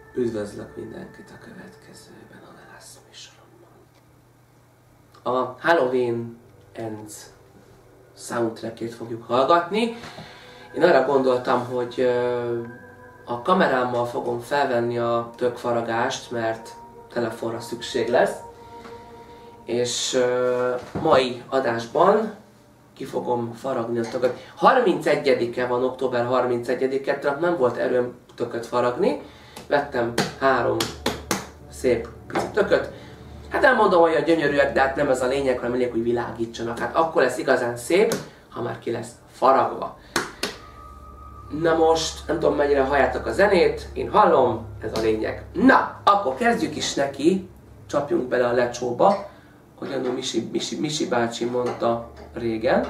Üdvözlök mindenkit a következőben a Lelász műsoromban. A Halloween Ends soundtrackét fogjuk hallgatni. Én arra gondoltam, hogy a kamerámmal fogom felvenni a tökfaragást, mert telefonra szükség lesz. És mai adásban ki fogom faragni a tököt. 31-e van, október 31-e, tehát nem volt erőm tököt faragni. Vettem 3 szép pici tököt. Hát nem mondom, hogy a gyönyörűek, de hát nem ez a lényeg, hanem lényeg, hogy világítsanak. Hát akkor lesz igazán szép, ha már ki lesz faragva. Na most, nem tudom mennyire halljátok a zenét, én hallom, ez a lényeg. Na, akkor kezdjük is neki, csapjunk bele a lecsóba, hogyan a Misi bácsi mondta régen.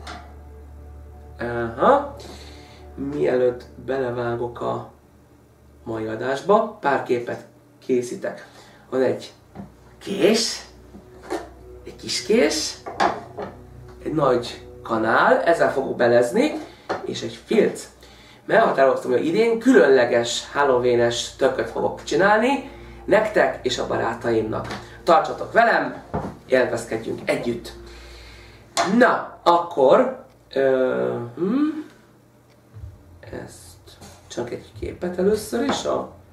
Aha. Mielőtt belevágok a mai adásba, pár képet készítek. Van egy kés, egy kis kés, egy nagy kanál, ezzel fogok belezni, és egy filc. Meghatároztam, hogy idén különleges Halloween-es tököt fogok csinálni, nektek és a barátaimnak. Tartsatok velem, élvezkedjünk együtt. Na, akkor ezt csak egy képet először is.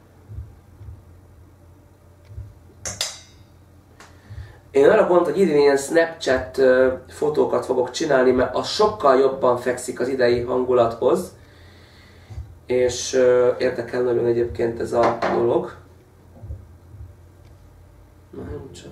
Én arra gondoltam, hogy idén ilyen Snapchat fotókat fogok csinálni, mert az sokkal jobban fekszik az idei hangulathoz. És érdekel nagyon egyébként ez a dolog. Na, nem csak.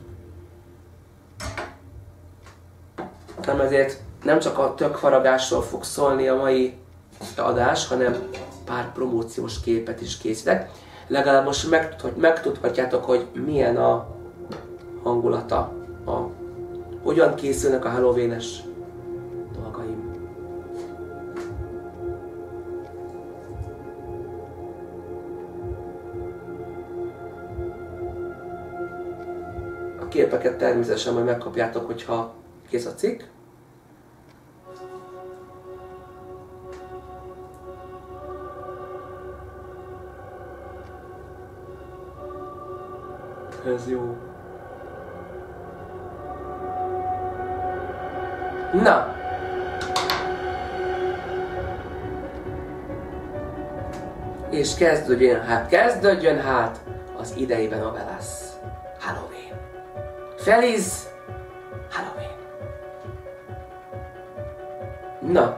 Nem ezért nem csak a tökfaragásról fog szólni a mai adás, hanem pár promóciós képet is készítek. Legalább most megtudhatjátok, hogy milyen a hangulata, hogyan készülnek a Halloween-es dolgaim. A képeket természetesen majd megkapjátok, hogyha kész a cikk. Ez jó. Na! És kezdődjön hát az ideiben a Lelász Halloween. Feliz Halloween! Na!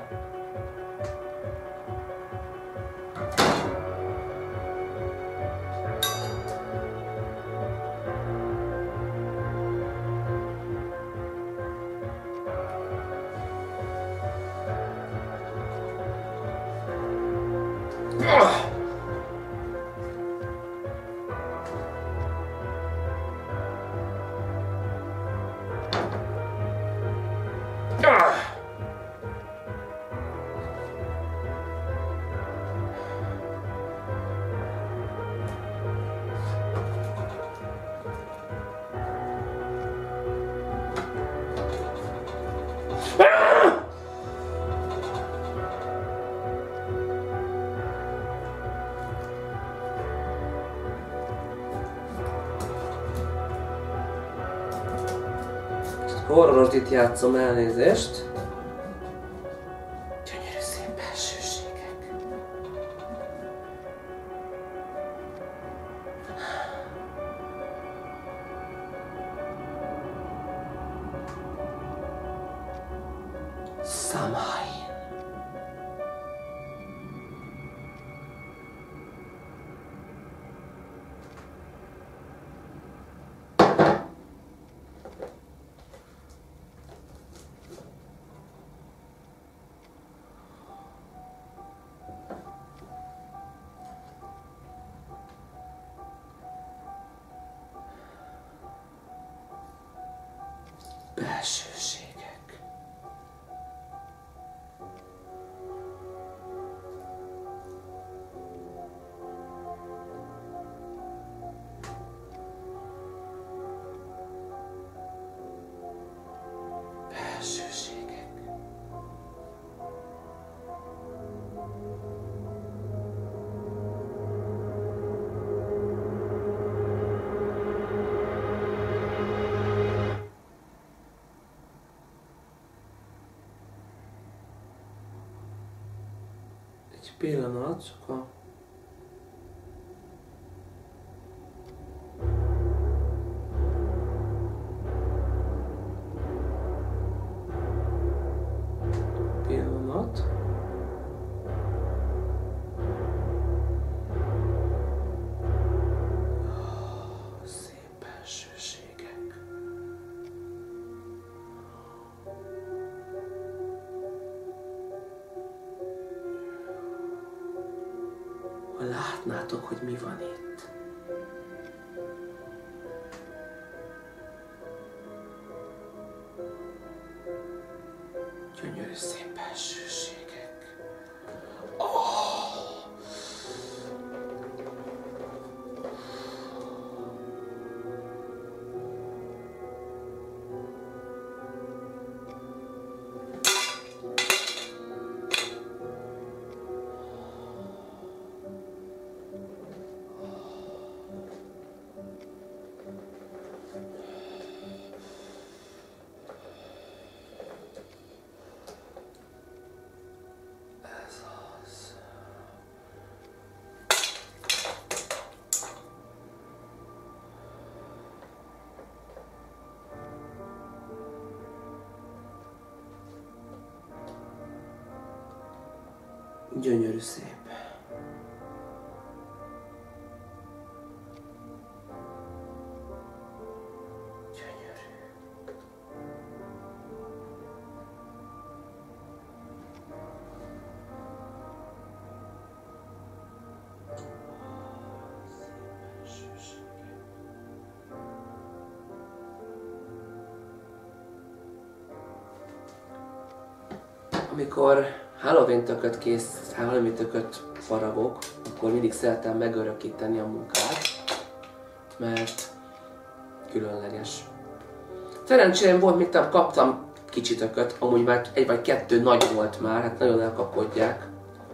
Horroros itt játszom, elnézést. Gyönyörű szép belsőségek. Samhain. Belsőségek. Belsőségek. pillanat, csak a... Pillanat. Szép belsőségek. Ha látnátok, hogy mi van itt. Gyönyörű szép belsőségek. Gyönyörű szép. Gyönyörű. Amikor Halloween tököt faragok, akkor mindig szeretem megörökíteni a munkát, mert különleges. Szerencsém volt, mint kaptam kicsi tököt, amúgy már egy vagy kettő nagy volt már, hát nagyon elkapkodják.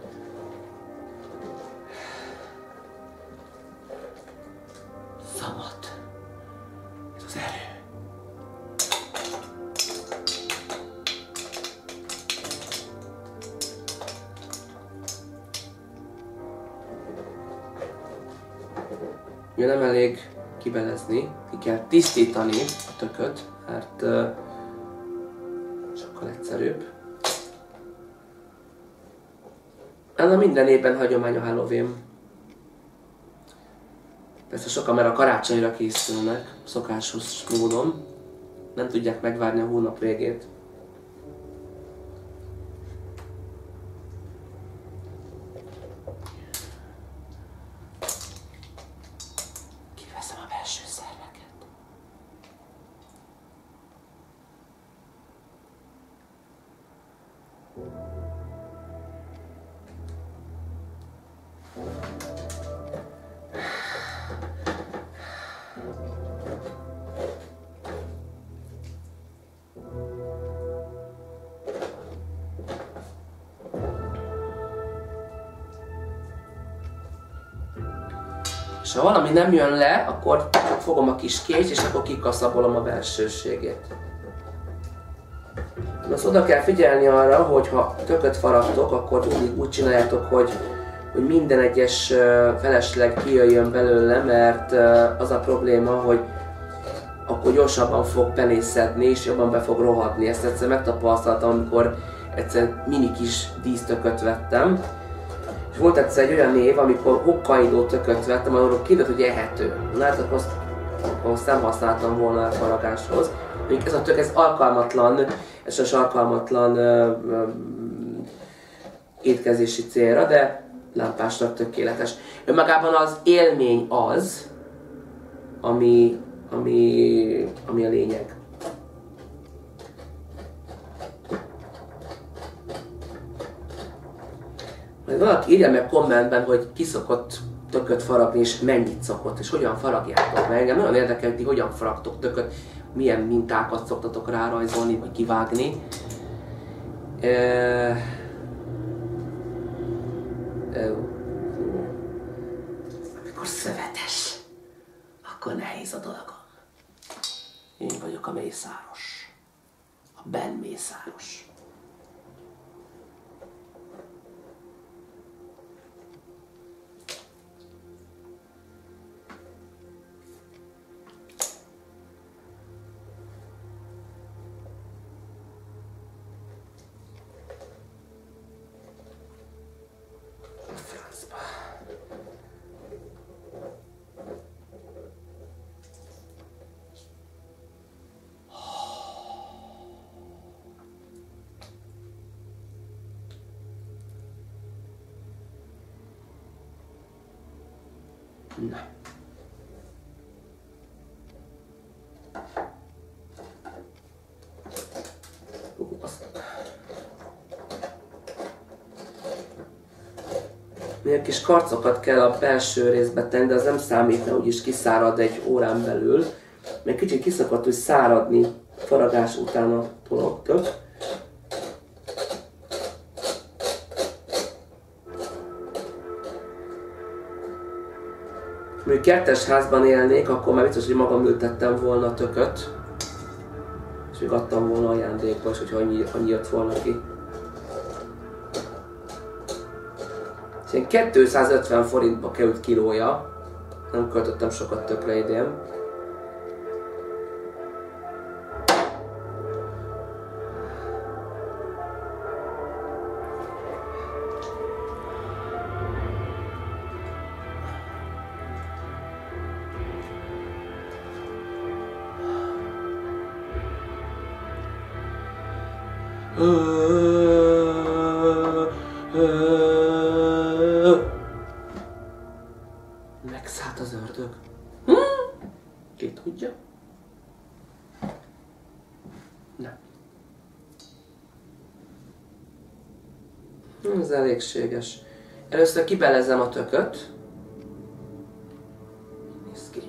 Szamat. Ez az erő. Ugye nem elég kibelezni, ki kell tisztítani a tököt, mert sokkal egyszerűbb. Ez a minden évben hagyomány a Halloween. Persze sokan már a karácsonyra készülnek, szokásos módon. Nem tudják megvárni a hónap végét. Kiveszem a belső szerveket. És ha valami nem jön le, akkor fogom a kis kést, és akkor kikaszabolom a belsőségét. Azt oda kell figyelni arra, hogy ha tököt faragtok, akkor mindig úgy csináljátok, hogy minden egyes felesleg kijöjjön belőle, mert az a probléma, hogy akkor gyorsabban fog penészedni, és jobban be fog rohadni. Ezt egyszer megtapasztaltam, amikor egyszer mini kis dísztököt vettem. És volt egyszer egy olyan év, amikor Hokkaido tököt vettem, arról kiderült, hogy ehető. Látok, azt nem használtam volna a faragáshoz. Ez a tök, ez alkalmatlan, étkezési célra, de lámpásnak tökéletes. Önmagában az élmény az, ami a lényeg. Majd valaki írja meg kommentben, hogy ki szokott tököt faragni, és mennyit szokott, és hogyan faragjátok. Mert engem nagyon érdekel, hogy ti hogyan faragtok tököt, milyen mintákat szoktatok rárajzolni, vagy kivágni. Amikor szövetes, akkor nehéz a dolgom. Én vagyok a Mészáros. A Ben Mészáros. Na. Még kis karcokat kell a belső részbe tenni, de az nem számít, mert úgyis kiszárad egy órán belül. Még kicsit kiszakadt, hogy száradni faragás után a tologtök. Még kertes házban élnék, akkor már biztos, hogy magam ültettem volna a tököt. És még adtam volna ajándékba is, hogyha annyi jött volna ki. És 250 forintba került kilója. Nem költöttem sokat tökre idén. Megszállt az ördög. Ki tudja? Nem. Ez elégséges. Először kibelezem a tököt. Nézd ki.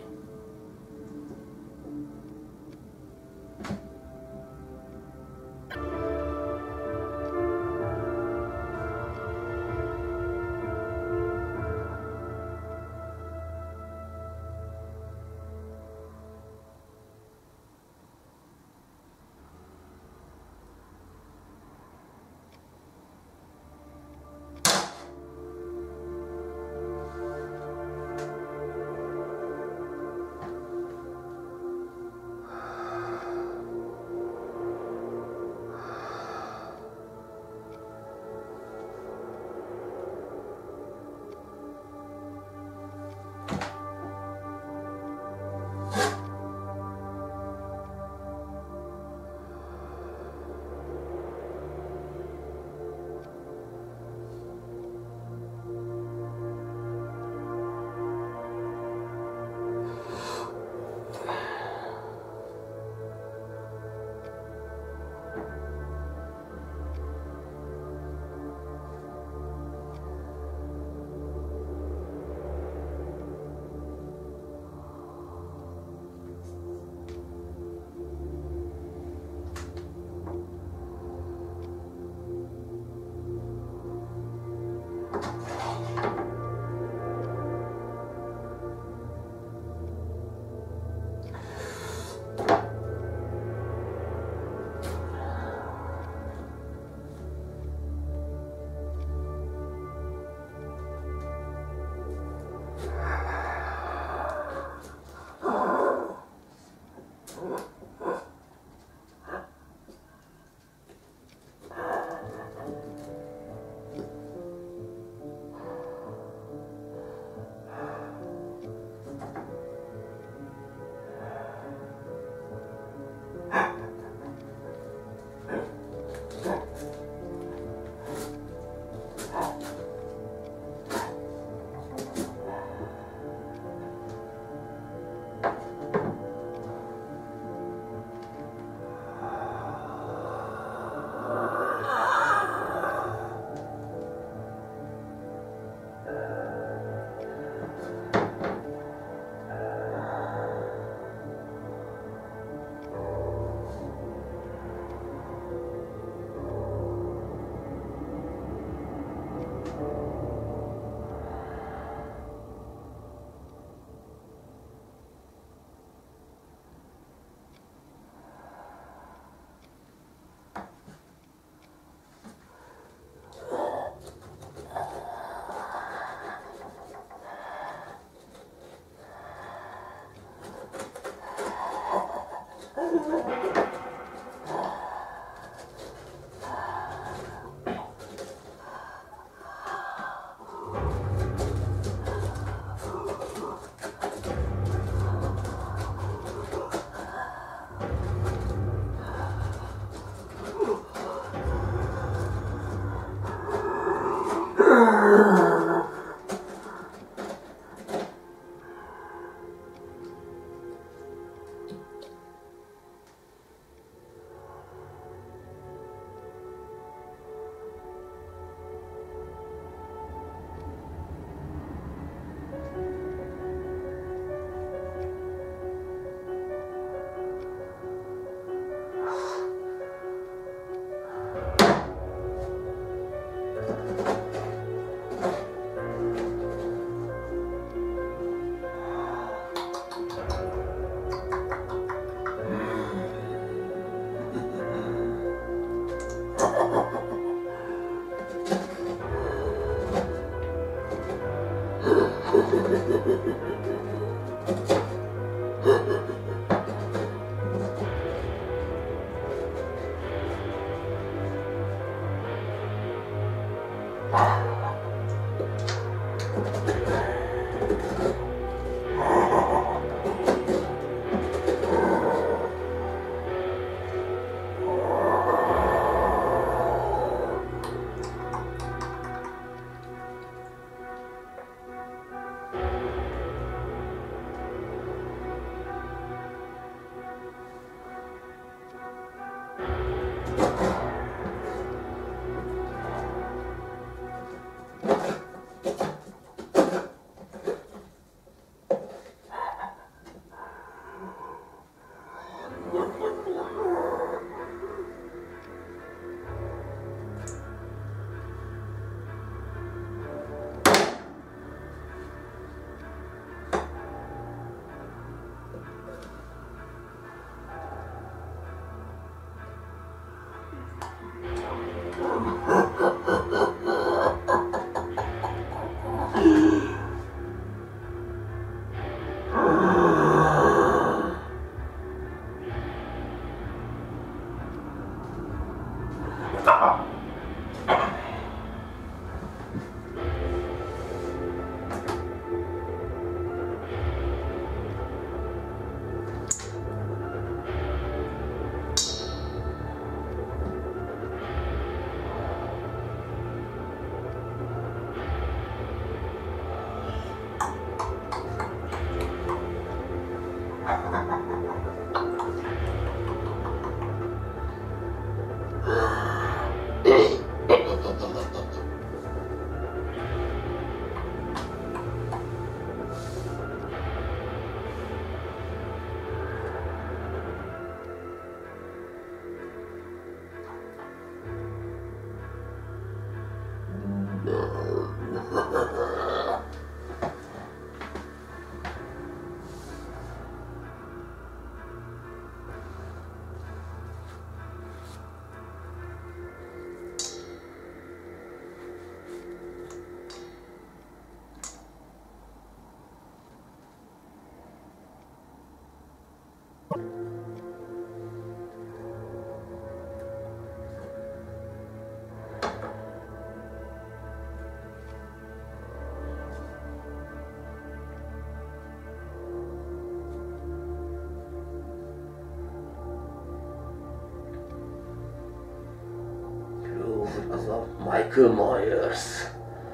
Az a Michael Myers.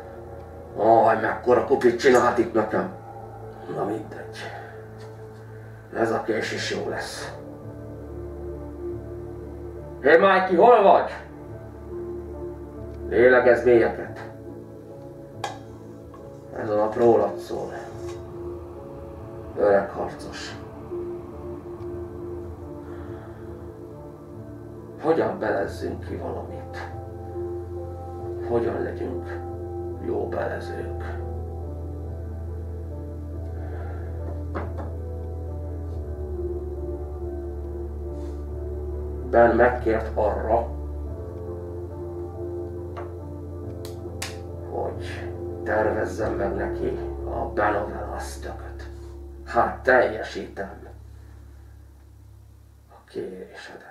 Aj, mekkora kupit csinált itt nekem. Na mindegy. Ez a kés is jó lesz. Hé Mikey, hol vagy? Lélegezz mélyeket. Ez a nap rólad szól. Öreg harcos. Hogyan belezzünk ki valamit? Hogyan legyünk jó belezők? Ben megkért arra, hogy tervezzem meg neki a Benovel Aztököt. Hát teljesítem a kérésedet.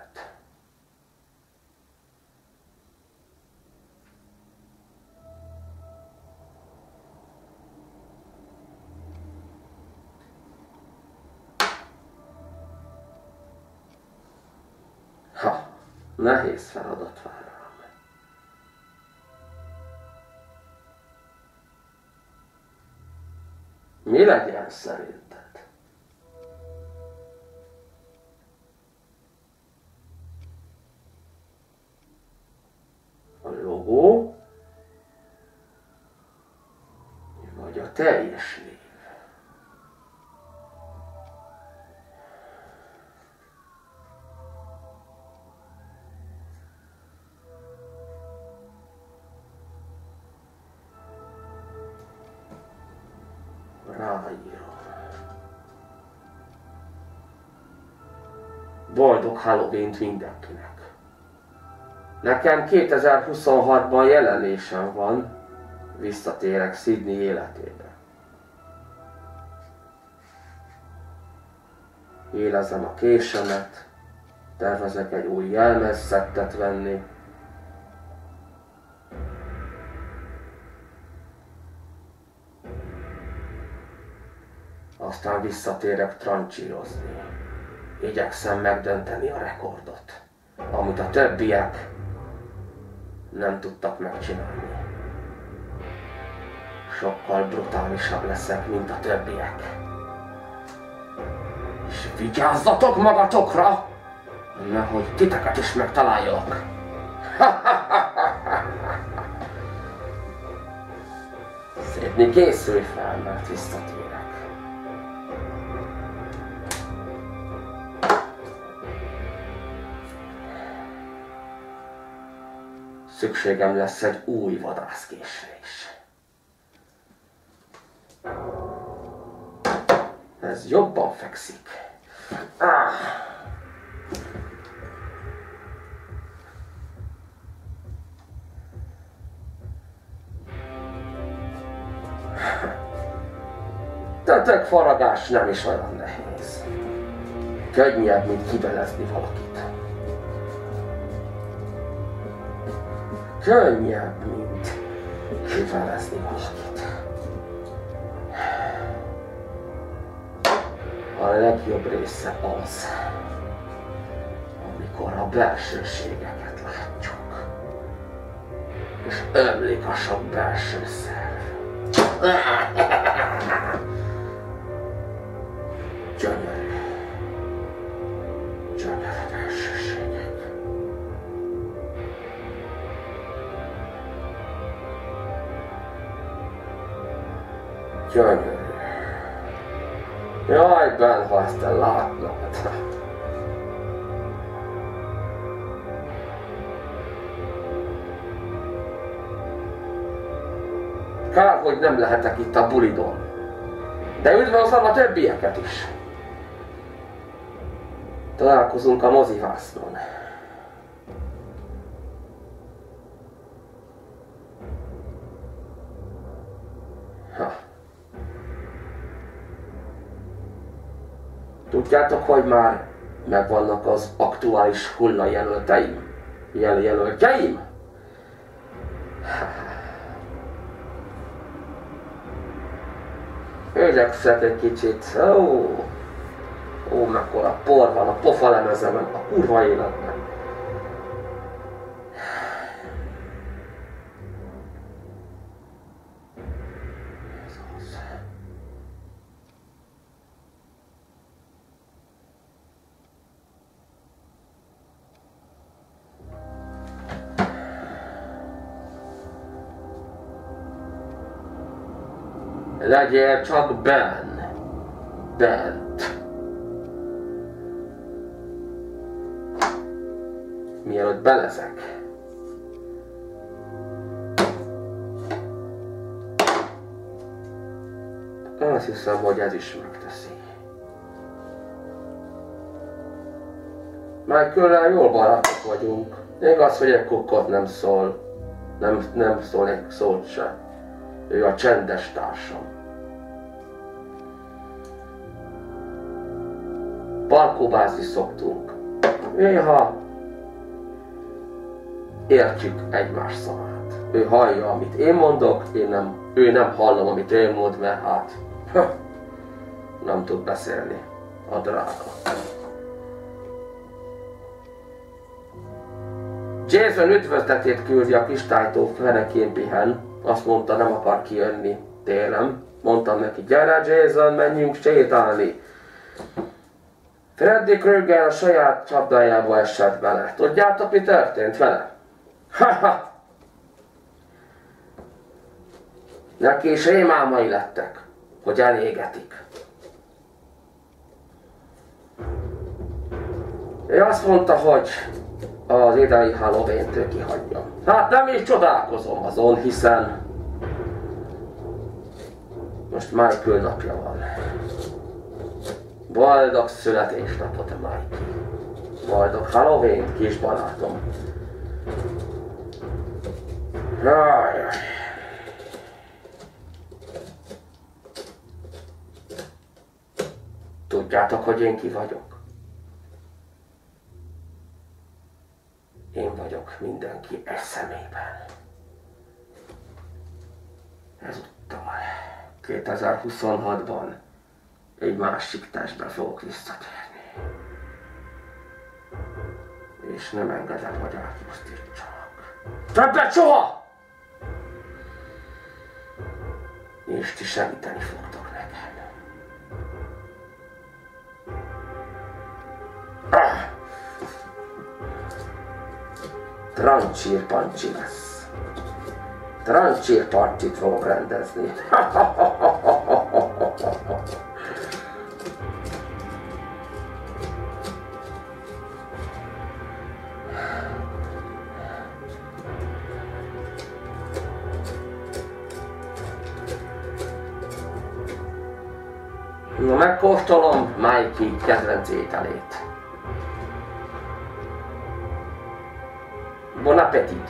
Ha, nehéz feladat vár rám. Mi legyen szerinted? A logó? Vagy a teljes név? Ráírom. Boldog Halloween-t mindenkinek. Nekem 2026-ban jelenésem van, visszatérek Sydney életébe. Élezem a késemet. Tervezek egy új jelmezszettet venni. Aztán visszatérek trancsírozni. Igyekszem megdönteni a rekordot, amit a többiek nem tudtak megcsinálni. Sokkal brutálisabb leszek, mint a többiek. És vigyázzatok magatokra, nehogy titeket is megtaláljak. Szédni, készülj fel, mert visszatérek. Szükségem lesz egy új vadászkésre is. Ez jobban fekszik. Tettek faragás nem is olyan nehéz. Könnyebb, mint kibelezni valakit. Könnyebb, mint kivelezni valakit. A legjobb része az, amikor a belsőségeket látjuk, és ömlik a sok belső szerv. Gyönyörű. Gyönyörű belsőségek. Gyönyörű. Jaj, Ben, ha ezt te látnád. Kár, hogy nem lehetek itt a bulidon. De üdvözlöm a többieket is. Találkozunk a mozivásznon. Tudjátok, hogy már megvannak az aktuális hullajelölteim? Jelöltjeim? Igyekszek egy kicsit. Ó, mekkora por van a pofalemezemen, a kurva életben. Legyél csak bent. Mielőtt belezek. Azt hiszem, hogy ez is megteszi. Michael-rel jól barátok vagyunk. Igaz, hogy egy kukkot nem szól. Nem szól egy szót se. Ő a csendes társam. Parkóbázni szoktunk. Néha értjük egymás szavát. Ő hallja, amit én mondok, ő nem hallom, amit én mond, mert hát nem tud beszélni a drága. Jason üdvözletét küldi a kistájtó, fenekén pihen. Azt mondta, nem akar kijönni télen. Mondtam neki, gyere Jason, menjünk sétálni. Freddy Krueger a saját csapdájába esett bele. Tudjátok, mi történt vele? Ha-ha! Neki is rémálmai lettek, hogy elégetik. Ő azt mondta, hogy az idei Halloween-t ő kihagyja. Hát nem is csodálkozom azon, hiszen most Michael napja van. Boldog születésnapot, Mike. Boldog Halloween, kis barátom. Jaj. Tudjátok, hogy én ki vagyok? Én vagyok mindenki egy személyben. Ezúttal 2026-ban egy másik testbe fogok visszatérni. És nem engedem, hogy elpusztítsanak. Többet soha! És ti segíteni fogtok nekem. Trancsír pancsi lesz. Trancsír partit fogok rendezni. Na, megkóstolom Mikey kedvenc ételét. Bon appétit!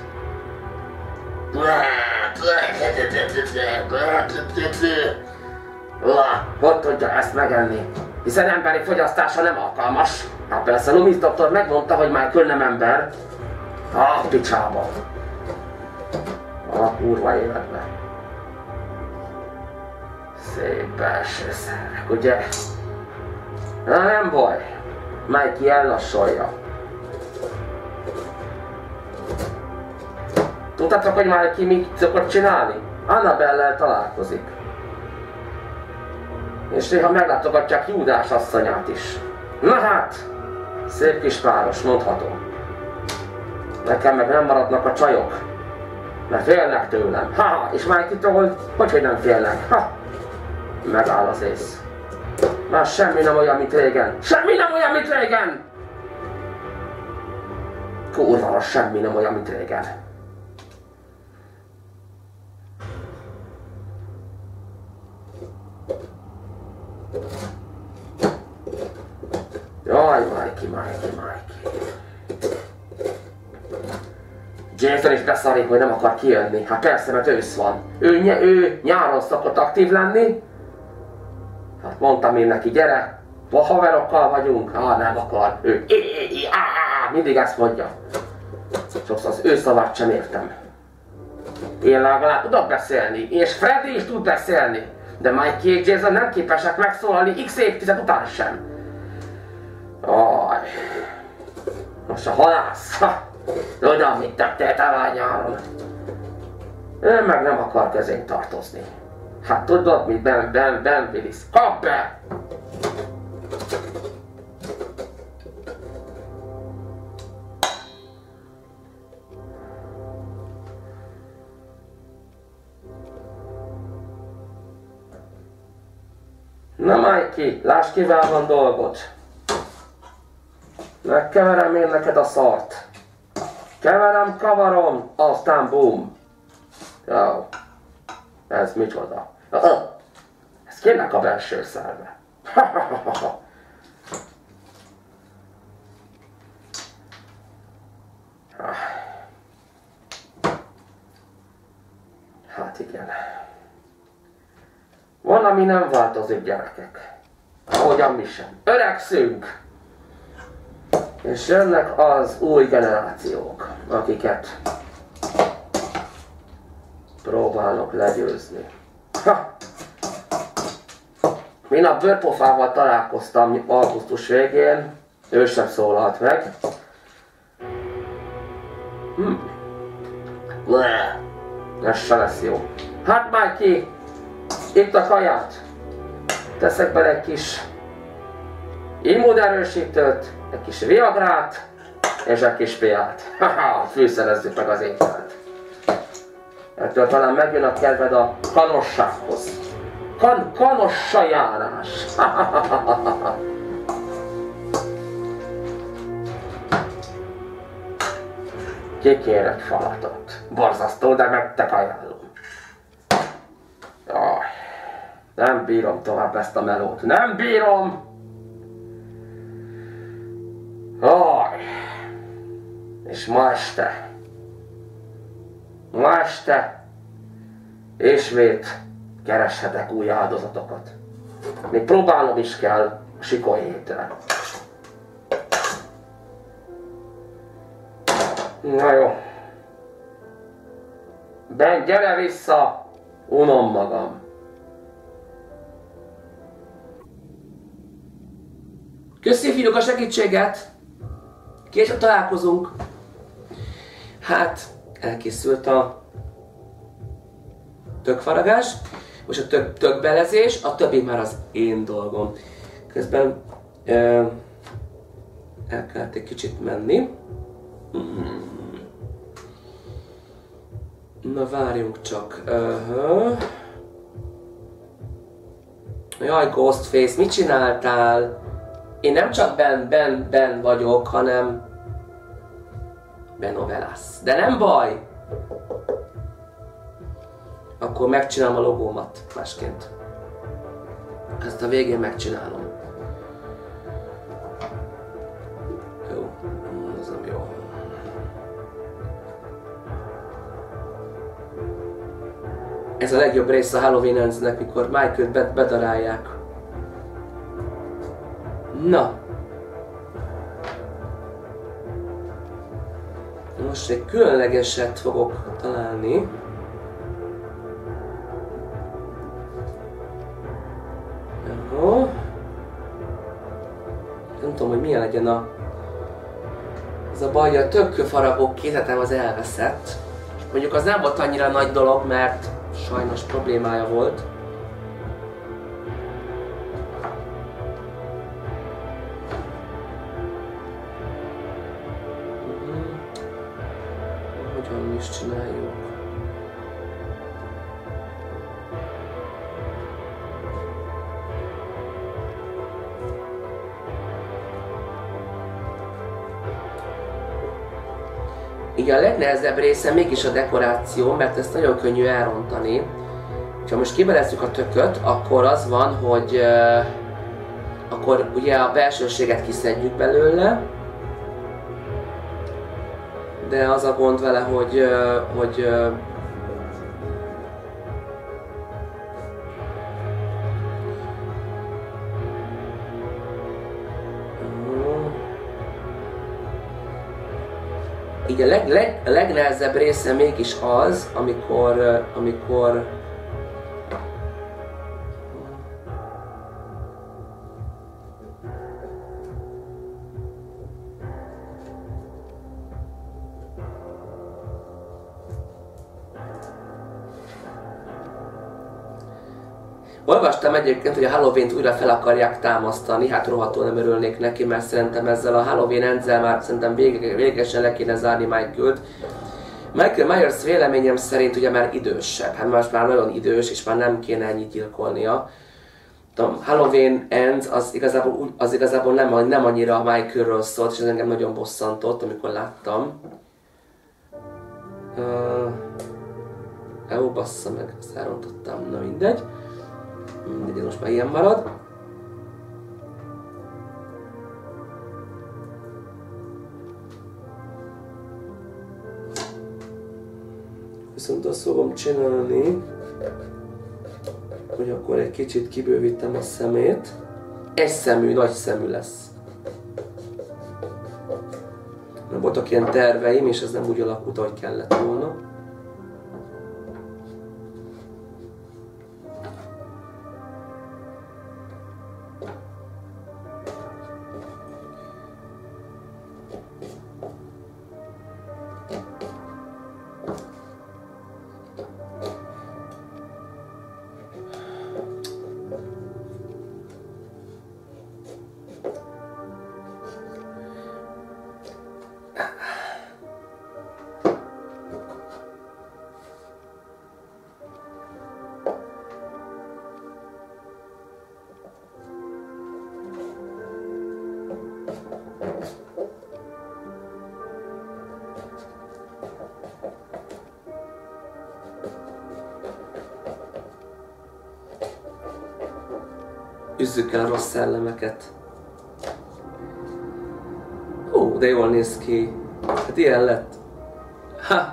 Hogy tudja ezt megenni? Hiszen emberi fogyasztása nem alkalmas. Hát persze, Loomis doktor megmondta, hogy Michael nem ember. A picsába. A kurva életbe. Szép belső szervek, ugye? Na, nem baj. Mikey ellassolja. Tudtátok, hogy Mikey mit szokott csinálni? Annabelle-lel találkozik. És néha meglátogatják Júdás asszonyát is. Na hát, szép kis páros, mondhatom. Nekem meg nem maradnak a csajok, mert félnek tőlem. Ha, és Mikey-tól, hogy nem félnek? Ha, megáll az ész. Már semmi nem olyan, mint régen. Semmi nem olyan, mint régen! Kurva, semmi nem olyan, mint régen. Jaj, Mikey. Jason is beszarik, hogy nem akar kijönni. Hát persze, mert ősz van. Ő nyáron szokott aktív lenni. Hát mondtam én neki, gyere, haverokkal vagyunk. Nem akar. Ő mindig ezt mondja. Sokszor az ő szavát sem értem. Én legalább tudok beszélni, és Freddy is tud beszélni. De Mikey és Jason nem képesek megszólalni x évtized után sem. Most a halász. Tudom, mit tettél tavaly nyáron. Ő meg nem akar közénk tartozni. Hát tudod mit, Ben Willis? Kap be! Na Mikey, lásd kivel van dolgod. Megkeverem én neked a szart. Keverem, kavarom, aztán bum. Jó. Ez micsoda? Ez kinek a belső szerve? Hát igen. Van, ami nem változik, gyerekek. Ahogyan mi sem. Öregszünk! És jönnek az új generációk, akiket próbálok legyőzni. Minap bőrpofával találkoztam augusztus végén, ő sem szólalt meg. Ez se lesz jó. Hát Mikey, itt a kaját. Teszek bele egy kis immunerősítőt, egy kis viagrát, és egy kis piát. Fűszerezzük meg az ételt. Ettől talán megjön a kedved a kanossághoz. Kanossa járás. Kikérek falatot. Borzasztó, de meg te ajánlom. Nem bírom tovább ezt a melót. Nem bírom! És ma este ismét kereshetek új áldozatokat. Még próbálnom is kell, Sikoly hétre. Na jó. Ben, gyere vissza! Unom magam. Köszi fiúk a segítséget! Később találkozunk. Hát, elkészült a tökfaragás, most a tökbelezés, a többi már az én dolgom. Közben el kellett egy kicsit menni. Na várjunk csak. Jaj, Ghostface, mit csináltál? Én nem csak Ben vagyok, hanem Benovelas. De nem baj! Akkor megcsinálom a logómat másként. Ezt a végén megcsinálom. Jó, ez nem jó. Ez a legjobb része a Halloween Ends-nek, mikor Michael-t bedarálják. Na. Most egy különlegeset fogok találni. Jó. Nem tudom, hogy milyen legyen a... Ez a baj, hogy a tökköfaragó kézetem az elveszett. Mondjuk az nem volt annyira nagy dolog, mert sajnos problémája volt. Hogyan is csináljuk? Igen, a legnehezebb része mégis a dekoráció, mert ezt nagyon könnyű elrontani. Ha most kibelezzük a tököt, akkor az van, hogy akkor ugye a belsőséget kiszedjük belőle, de az a gond vele, hogy így a legnehezebb része mégis az, amikor olvastam egyébként, hogy a Halloween-t újra fel akarják támasztani, hát rohadtul nem örülnék neki, mert szerintem ezzel a Halloween Ends-el már szerintem végesen le kéne zárni Michael-t. Michael Myers véleményem szerint ugye már idősebb, hát most már nagyon idős, és már nem kéne ennyit gyilkolnia. A Halloween Ends az igazából nem annyira Michaelről szólt, és ez engem nagyon bosszantott, amikor láttam. Jó, bassza meg, ezt elrontottam, na mindegy. Mindegy, most már ilyen marad. Viszont azt fogom csinálni, hogy akkor egy kicsit kibővítem a szemét. Egy szemű, nagy szemű lesz. Mert voltak ilyen terveim, és ez nem úgy alakult, ahogy kellett volna. Üzzük el a rossz szellemeket. Ó, de jól néz ki. Hát ilyen lett. Ha!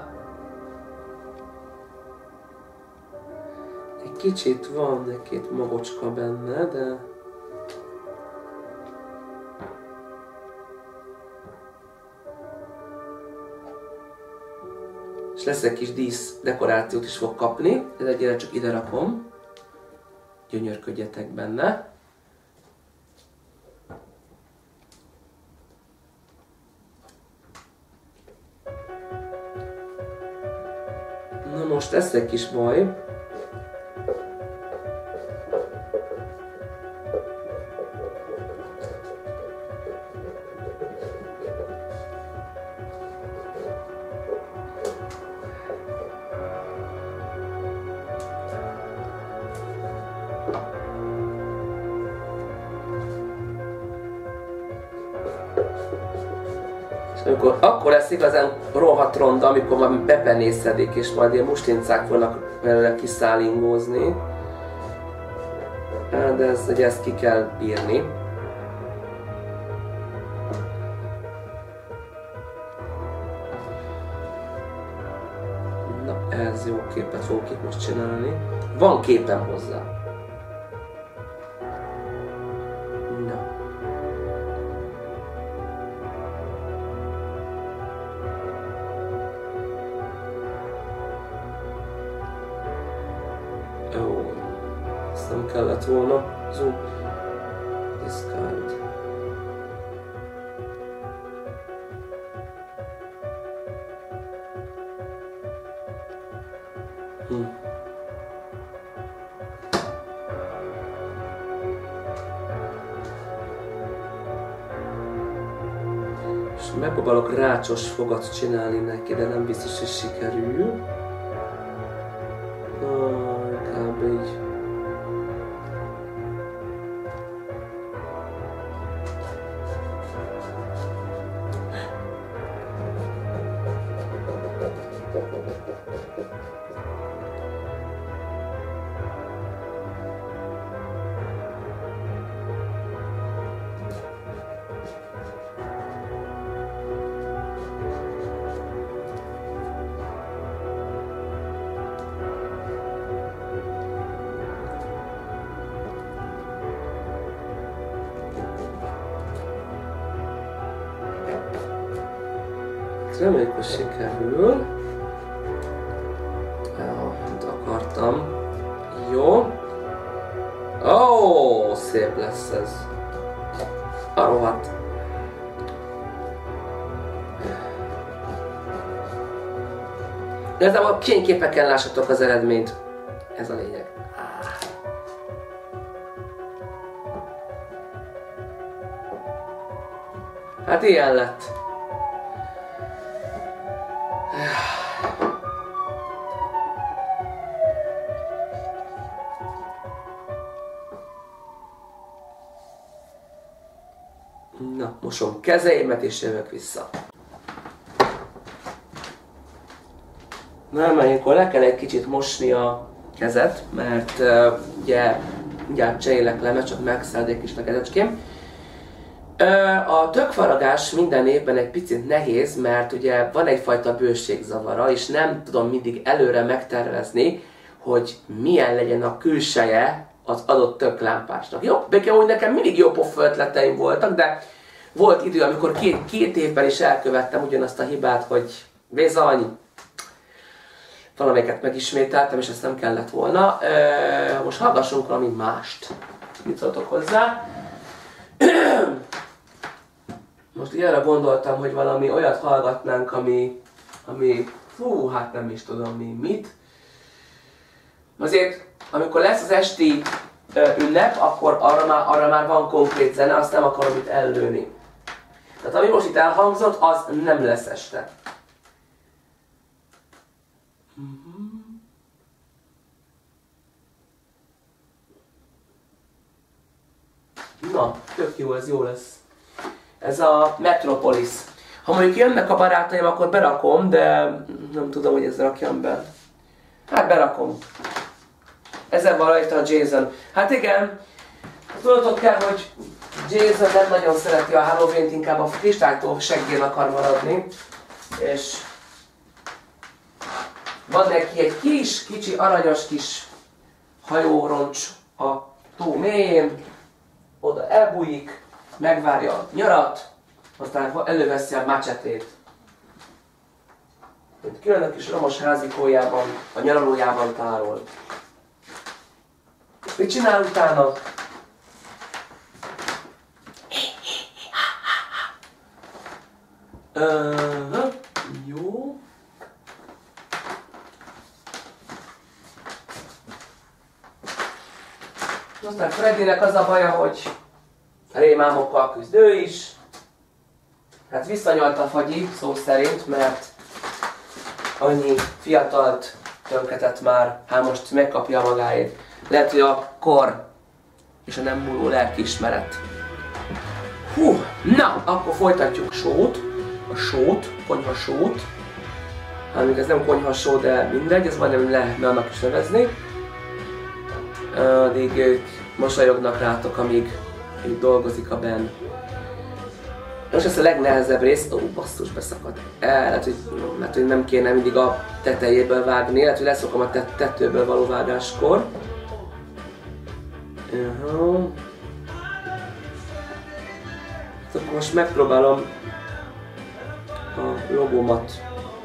Egy kicsit van egy-két magocska benne, de... lesz egy kis dísz dekorációt is fog kapni. Ez egyre csak ide rakom. Gyönyörködjetek benne. Na most lesz egy kis baj. Akkor lesz igazán rohadt ronda, amikor valami bepenészedik, és majd ilyen mustincák fognak belőle kiszálingózni. De ugye ezt ki kell bírni. Na, ez jó képet fogok itt most csinálni. Van képem hozzá. Na. Ezt nem kellett volna. Zoom. Discard. És megpróbálok rácsos fogat csinálni neki, de nem biztos, hogy sikerül. Inkább így. Reméljük, hogy sikerül. Amit akartam. Jó. Ó, szép lesz ez. A rohadt. Igazából a fényképeken lássatok az eredményt. Ez a lényeg. Hát ilyen lett. Na, mosom kezeimet és jövök vissza. Na, mert ilyenkor le kell egy kicsit mosni a kezet, mert ugye mindjárt cserélek le, mert csak megszállt is a kezecském. A tökfaragás minden évben egy picit nehéz, mert ugye van egyfajta bőségzavara, és nem tudom mindig előre megtervezni, hogy milyen legyen a külseje az adott töklámpásnak. Jó, béke, hogy nekem mindig jó pofa ötleteim voltak, de volt idő, amikor két évben is elkövettem ugyanazt a hibát, hogy bizony, valamelyiket megismételtem, és ezt nem kellett volna. Most hallgassunk valami mást. Mit szóltok hozzá? Most így arra gondoltam, hogy valami olyat hallgatnánk, ami fú, hát nem is tudom mit. Azért, amikor lesz az esti ünnep, akkor arra már van konkrét zene, azt nem akarom itt ellőni. Tehát ami most itt elhangzott, az nem lesz este. Na, tök jó, ez jó lesz. Ez a Metropolis. Ha mondjuk jönnek a barátaim, akkor berakom, de nem tudom, hogy ezt rakjam be. Hát berakom. Ezen van rajta a Jason. Hát igen, tudod kell, hogy Jason nem nagyon szereti a Halloween-t, inkább a kristálytól seggén akar maradni. És van neki egy kicsi aranyos kis hajóroncs a tó mélyén. Oda elbújik, megvárja a nyarat, aztán előveszi a macsetét. Itt külön a kis romos házikójában, a nyaralójában tárol. Mit csinál utána? Jó. Aztán Freddynek az a baja, hogy rémálmokkal küzd ő is. Hát visszanyalt a fagyi, szó szerint, mert annyi fiatalt tönkretett már, hát most megkapja magáét. Lehet, hogy a kor és a nem múló lelkiismeret. Hú, na, akkor folytatjuk a sót, konyhasót. Hát még ez nem konyhasó, de mindegy, ez majdnem lehetne annak is nevezni. Addig ők mosolyognak rátok, amíg dolgozik a Ben. Most ez a legnehezebb rész. Ó, basszus, beszakad. Lehet, hogy nem kéne mindig a tetejéből vágni, lehet, hogy leszokom a tetőből való vágáskor. Akkor most megpróbálom a logómat.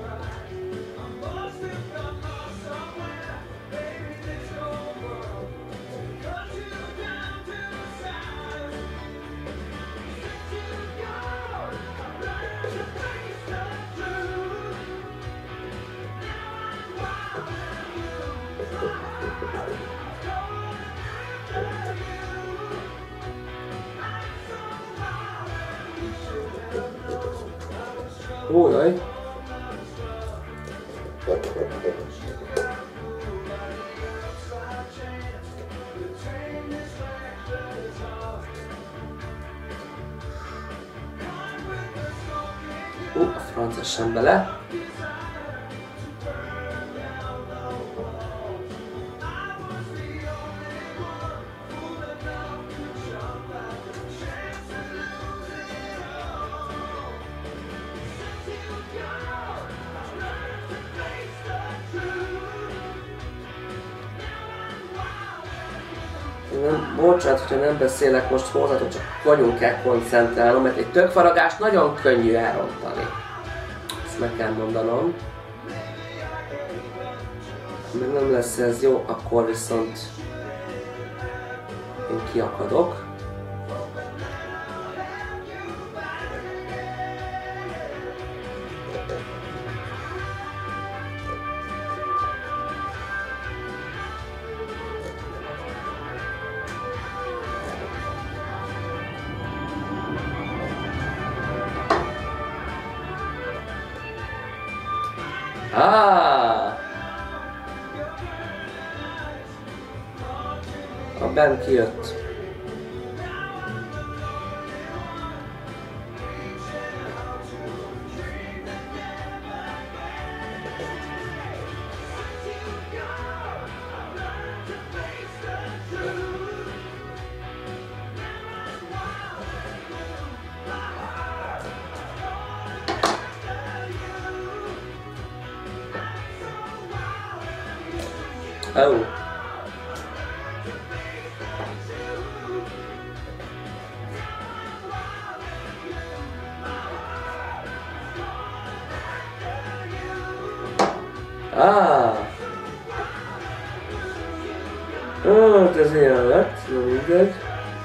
Ó, jaj! A francia sem bele. Bocsánat, hogyha nem beszélek most hozzátok, csak nagyon kell koncentrálnom, mert egy tökfaragást nagyon könnyű elrontani. Ezt meg kell mondanom. Ha meg nem lesz ez jó, akkor viszont én kiakadok. A Ben kijött. Oh. Hát ez ilyen lett, na mindegy.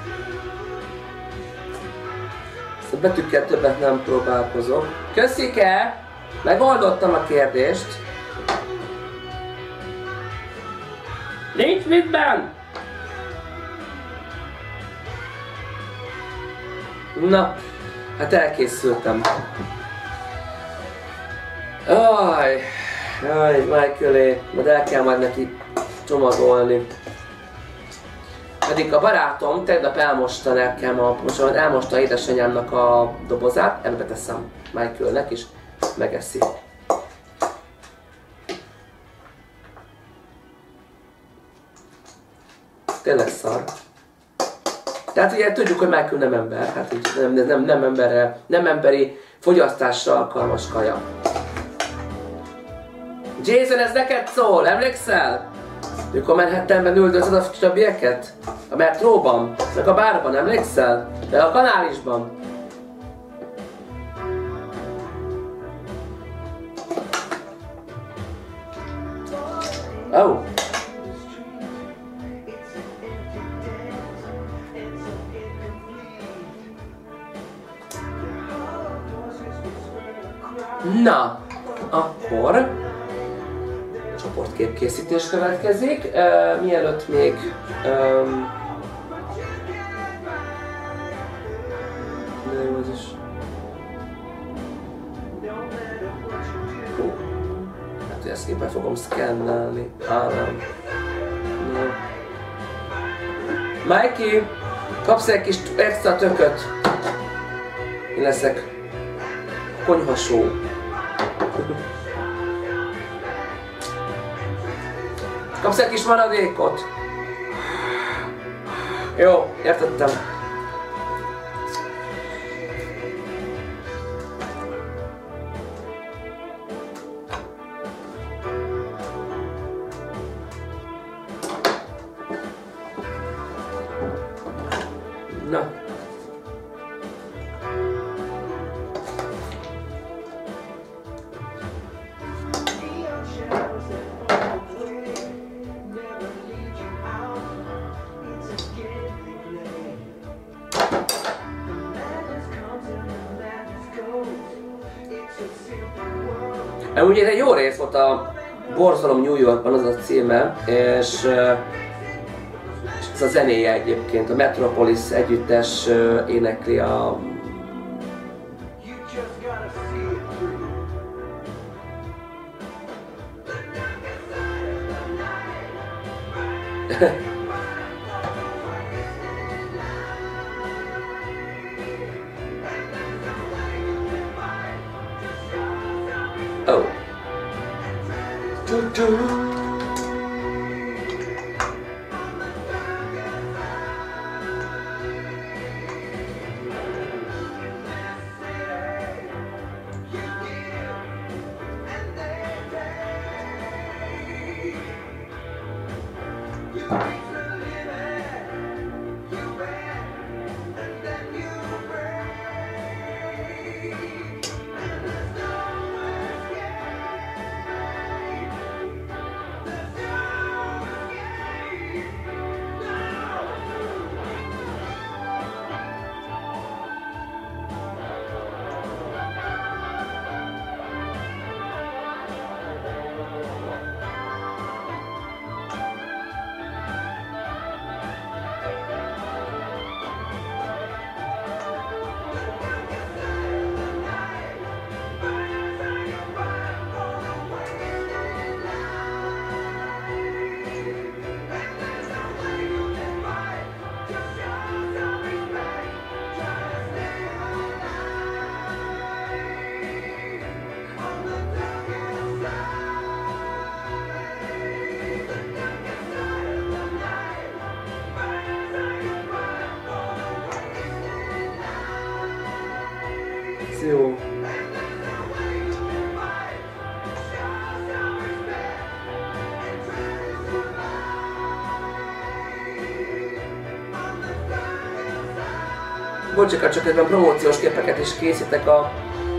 Ezt a betűkkel többet nem próbálkozom. Köszike! Megoldottam a kérdést. Nincs mit benn! Na, hát elkészültem. Jaj, Michaelé, majd el kell majd neki csomagolni. Pedig a barátom tegnap elmosta nekem, elmosta édesanyámnak a dobozát, ebbe teszem Michaelnek is, megeszi. Tényleg szar. Tehát ugye tudjuk, hogy Michael nem ember, hát így nem emberi fogyasztásra alkalmas kaja. Jason, ez neked szól, emlékszel? Mikor Manhattanben üldözöd a többieket? A metróban, meg a bárban, emlékszel? De a kanálisban. Oh. Na, akkor csoportképkészítés következik. Mielőtt még hát ezt képen fogom szkennelni. Nem. Mikey, kapsz egy kis extra tököt. Én leszek konyhasó. Kapsz egy kis maradékot? Jó, értettem. Na. Ugye ez egy jó rész volt, a Borzalom New Yorkban az a címe, és ez a zenéje egyébként, a Metropolis együttes énekli a... Oh. Jó. Bocsánat, csak ebben promóciós képeket is készítek a...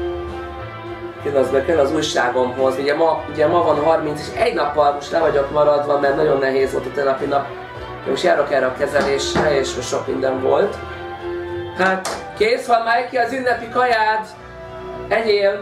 Kell az újságomhoz. Ugye ma van 30 és egy nappal most le vagyok maradva, mert nagyon nehéz volt a tegnapi nap. Most járok erre a kezelésre, és sok minden volt. Hát, kész van, Mikey, az ünnepi kajád! Egyél!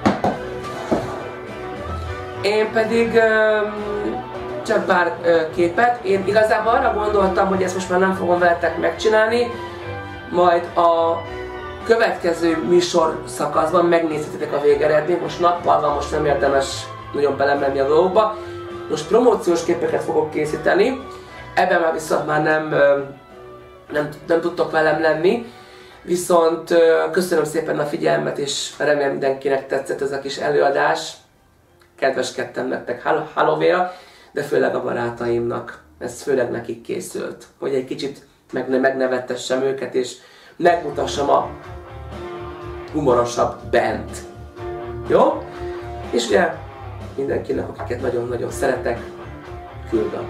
Én pedig csak pár képet. Én igazából arra gondoltam, hogy ezt most már nem fogom veletek megcsinálni, majd a következő műsor szakaszban megnézhetitek a végeredményt. Most nappal van, most nem érdemes nagyon belemenni a dolgokba. Most promóciós képeket fogok készíteni, ebben már viszont már nem tudtok velem lenni. Viszont köszönöm szépen a figyelmet, és remélem mindenkinek tetszett ez a kis előadás. Kedveskedtem nektek Halloweenra, de főleg a barátaimnak. Ez főleg nekik készült. Hogy egy kicsit megnevettessem őket, és megmutassam a humorosabb bent. Jó? És ugye mindenkinek, akiket nagyon-nagyon szeretek, küldöm.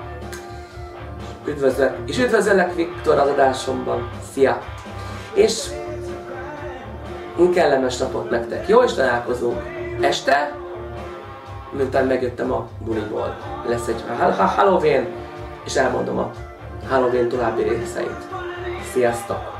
Üdvözöllek Viktor az adásomban. Szia! És kellemes napot nektek. Jó, és találkozunk este, miután megjöttem a buliból. Lesz egy Halloween, és elmondom a Halloween további részeit. Sziasztok!